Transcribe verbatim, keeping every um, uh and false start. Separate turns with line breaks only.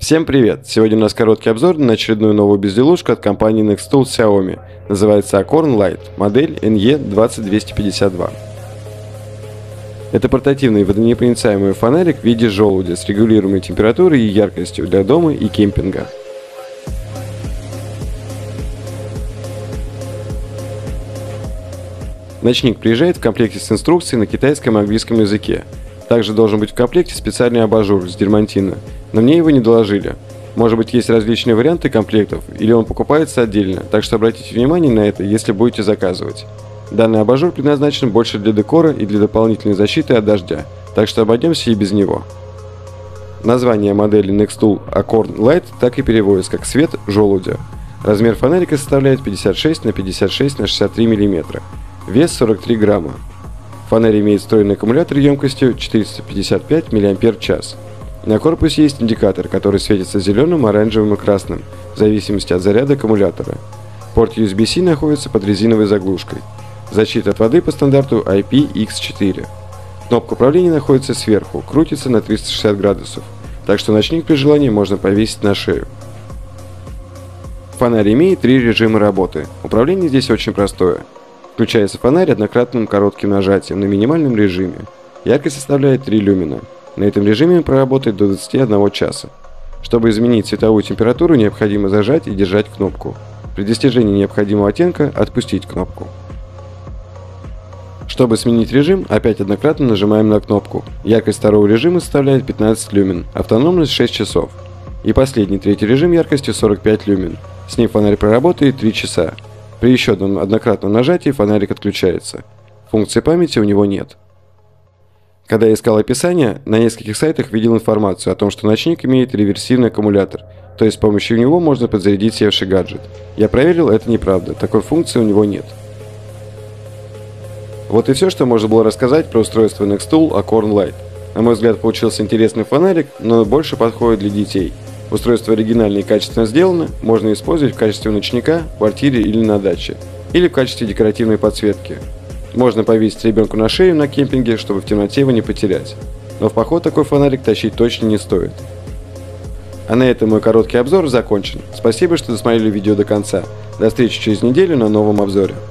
Всем привет! Сегодня у нас короткий обзор на очередную новую безделушку от компании Nextool Xiaomi. Называется Acorn Light, модель эн и двадцать двести пятьдесят два. Это портативный водонепроницаемый фонарик в виде желудя с регулируемой температурой и яркостью для дома и кемпинга. Ночник приезжает в комплекте с инструкцией на китайском и английском языке. Также должен быть в комплекте специальный абажур с дермантина, но мне его не доложили. Может быть, есть различные варианты комплектов, или он покупается отдельно, так что обратите внимание на это, если будете заказывать. Данный абажур предназначен больше для декора и для дополнительной защиты от дождя, так что обойдемся и без него. Название модели Nextool Acorn Light так и переводится как «свет желудя». Размер фонарика составляет пятьдесят шесть на пятьдесят шесть на шестьдесят три миллиметра. Вес сорок три грамма. Фонарь имеет встроенный аккумулятор емкостью четыреста пятьдесят пять миллиампер-час. На корпусе есть индикатор, который светится зеленым, оранжевым и красным, в зависимости от заряда аккумулятора. Порт ю эс би-C находится под резиновой заглушкой. Защита от воды по стандарту ай пи икс четыре. Кнопка управления находится сверху, крутится на триста шестьдесят градусов, так что ночник при желании можно повесить на шею. Фонарь имеет три режима работы. Управление здесь очень простое. Включается фонарь однократным коротким нажатием на минимальном режиме. Яркость составляет три люмена. На этом режиме он проработает до двадцати одного часа. Чтобы изменить цветовую температуру, необходимо зажать и держать кнопку. При достижении необходимого оттенка отпустить кнопку. Чтобы сменить режим, опять однократно нажимаем на кнопку. Яркость второго режима составляет пятнадцать люмен, автономность шесть часов. И последний, третий режим яркостью сорок пять люмен. С ним фонарь проработает три часа. При еще одном однократном нажатии фонарик отключается. Функции памяти у него нет. Когда я искал описание, на нескольких сайтах видел информацию о том, что ночник имеет реверсивный аккумулятор, то есть с помощью него можно подзарядить севший гаджет. Я проверил, это неправда, такой функции у него нет. Вот и все, что можно было рассказать про устройство Nextool Acorn Light. На мой взгляд, получился интересный фонарик, но больше подходит для детей. Устройство оригинально и качественно сделано, можно использовать в качестве ночника в квартире или на даче, или в качестве декоративной подсветки. Можно повесить ребенку на шею на кемпинге, чтобы в темноте его не потерять. Но в поход такой фонарик тащить точно не стоит. А на этом мой короткий обзор закончен. Спасибо, что досмотрели видео до конца. До встречи через неделю на новом обзоре.